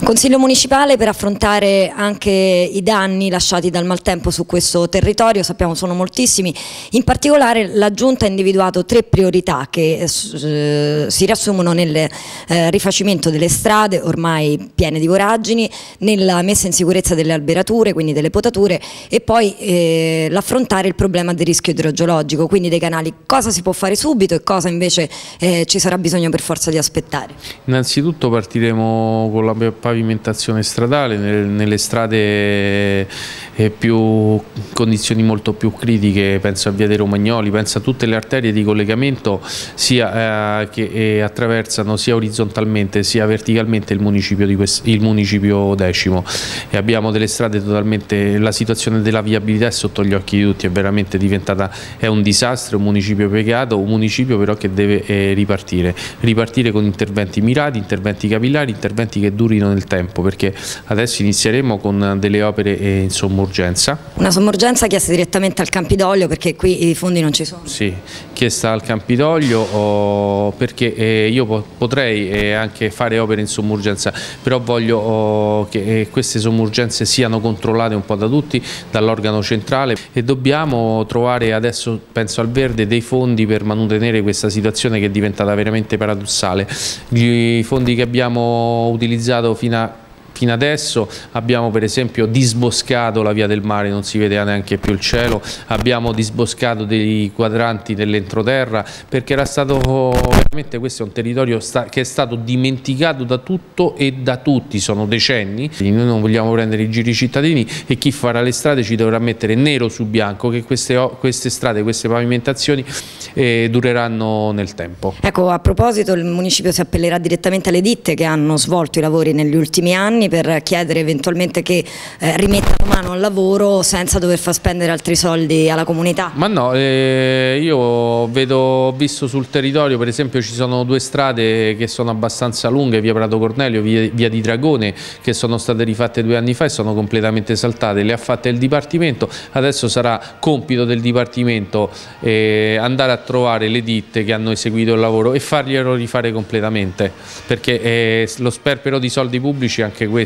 Consiglio municipale per affrontare anche i danni lasciati dal maltempo su questo territorio, sappiamo sono moltissimi, in particolare la Giunta ha individuato 3 priorità che si riassumono nel rifacimento delle strade ormai piene di voragini, nella messa in sicurezza delle alberature, quindi delle potature, e poi l'affrontare il problema del rischio idrogeologico, quindi dei canali. Cosa si può fare subito e cosa invece ci sarà bisogno per forza di aspettare? Innanzitutto partiremo con la pavimentazione stradale, nelle strade più condizioni molto più critiche, penso a Via dei Romagnoli, penso a tutte le arterie di collegamento sia che attraversano sia orizzontalmente sia verticalmente il municipio X. E abbiamo delle strade totalmente, la situazione della viabilità è sotto gli occhi di tutti, è veramente diventata, è un disastro, un municipio piegato, un municipio però che deve ripartire con interventi mirati, interventi capillari, interventi che durino nel tempo, perché adesso inizieremo con delle opere in somma urgenza. Una somma urgenza chiesta direttamente al Campidoglio perché qui i fondi non ci sono? Sì, chiesta al Campidoglio perché io potrei anche fare opere in somma urgenza, però voglio che queste somme urgenze siano controllate un po' da tutti, dall'organo centrale, e dobbiamo trovare adesso, penso al verde, dei fondi per mantenere questa situazione che è diventata veramente paradossale. I fondi che abbiamo utilizzato fino adesso, abbiamo per esempio disboscato la via del mare, non si vede neanche più il cielo, abbiamo disboscato dei quadranti dell'entroterra, perché era stato veramente, questo è un territorio che è stato dimenticato da tutto e da tutti, sono decenni. Noi non vogliamo prendere i giri cittadini e chi farà le strade ci dovrà mettere nero su bianco che queste strade, queste pavimentazioni dureranno nel tempo. Ecco, a proposito, il municipio si appellerà direttamente alle ditte che hanno svolto i lavori negli ultimi anni per chiedere eventualmente che rimettano mano al lavoro senza dover far spendere altri soldi alla comunità. Ma no, io ho visto sul territorio, per esempio ci sono 2 strade che sono abbastanza lunghe, via Prato Cornelio, via di Dragone, che sono state rifatte 2 anni fa e sono completamente saltate, le ha fatte il Dipartimento, adesso sarà compito del Dipartimento andare a trovare le ditte che hanno eseguito il lavoro e farglielo rifare completamente, perché lo sperpero di soldi pubblici è anche questo.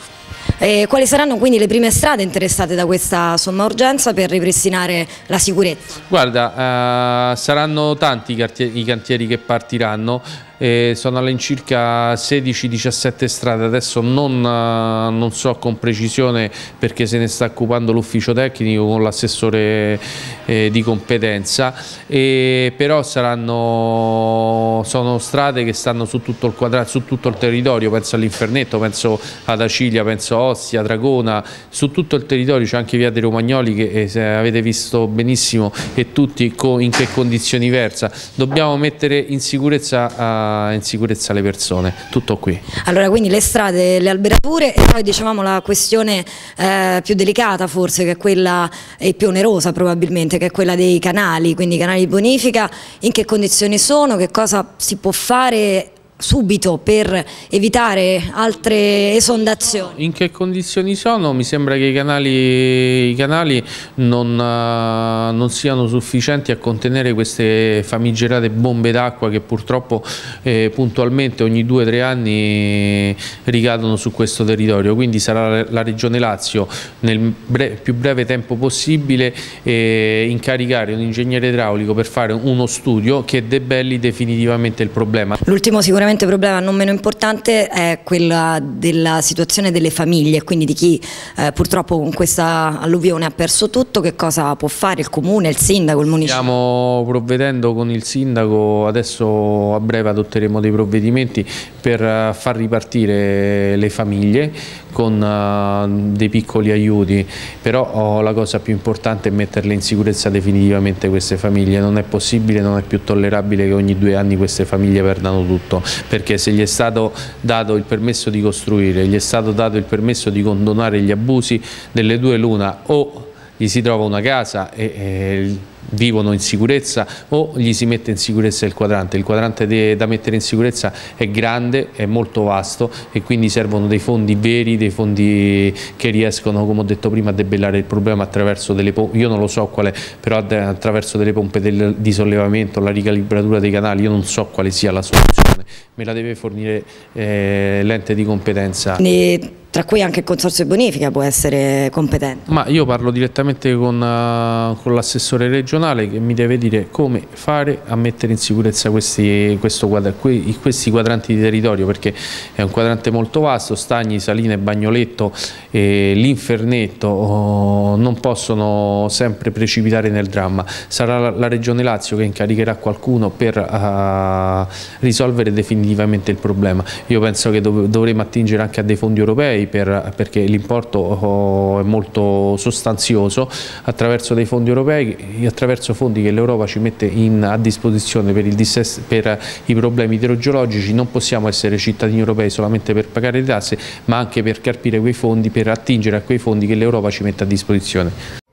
Quali saranno quindi le prime strade interessate da questa somma urgenza per ripristinare la sicurezza? Guarda, saranno tanti i cantieri che partiranno. Sono all'incirca 16-17 strade, adesso non so con precisione perché se ne sta occupando l'ufficio tecnico con l'assessore di competenza, però sono strade che stanno su tutto il quadrato, su tutto il territorio, penso all'Infernetto, penso ad Acilia, penso a Ostia, Dragona, su tutto il territorio c'è anche via dei Romagnoli che avete visto benissimo, e tutti in che condizioni versa. Dobbiamo mettere in sicurezza le persone, tutto qui. Allora, quindi le strade, le alberature, e poi dicevamo la questione più delicata forse, che è quella e più onerosa probabilmente, che è quella dei canali, quindi i canali di bonifica, in che condizioni sono, che cosa si può fare subito per evitare altre esondazioni? In che condizioni sono? Mi sembra che i canali non siano sufficienti a contenere queste famigerate bombe d'acqua che purtroppo puntualmente ogni 2 o 3 anni ricadono su questo territorio, quindi sarà la Regione Lazio nel più breve tempo possibile incaricare un ingegnere idraulico per fare uno studio che debelli definitivamente il problema. L'ultimo sicuramente problema non meno importante è quella della situazione delle famiglie, quindi di chi purtroppo con questa alluvione ha perso tutto. Che cosa può fare il comune, il sindaco, il municipio? Stiamo provvedendo con il sindaco, adesso a breve adotteremo dei provvedimenti per far ripartire le famiglie con dei piccoli aiuti, però la cosa più importante è metterle in sicurezza definitivamente queste famiglie. Non è possibile, non è più tollerabile che ogni 2 anni queste famiglie perdano tutto, perché se gli è stato dato il permesso di costruire, gli è stato dato il permesso di condonare gli abusi, delle 2 l'una: o gli si trova una casa e vivono in sicurezza o gli si mette in sicurezza il quadrante. Il quadrante da mettere in sicurezza è grande, è molto vasto e quindi servono dei fondi veri, dei fondi che riescono, come ho detto prima, a debellare il problema attraverso delle pompe, io non lo so quale, però attraverso delle pompe di sollevamento, la ricalibratura dei canali. Io non so quale sia la soluzione, me la deve fornire l'ente di competenza. Tra cui anche il consorzio bonifica può essere competente. Ma io parlo direttamente con l'assessore regionale, che mi deve dire come fare a mettere in sicurezza questi quadranti di territorio, perché è un quadrante molto vasto. Stagni, Saline, Bagnoletto e l'Infernetto non possono sempre precipitare nel dramma. Sarà la Regione Lazio che incaricherà qualcuno per risolvere definitivamente il problema. Io penso che dovremo attingere anche a dei fondi europei, perché l'importo è molto sostanzioso, attraverso dei fondi europei, attraverso fondi che l'Europa ci mette a disposizione per i problemi idrogeologici. Non possiamo essere cittadini europei solamente per pagare le tasse, ma anche per carpire quei fondi, per attingere a quei fondi che l'Europa ci mette a disposizione.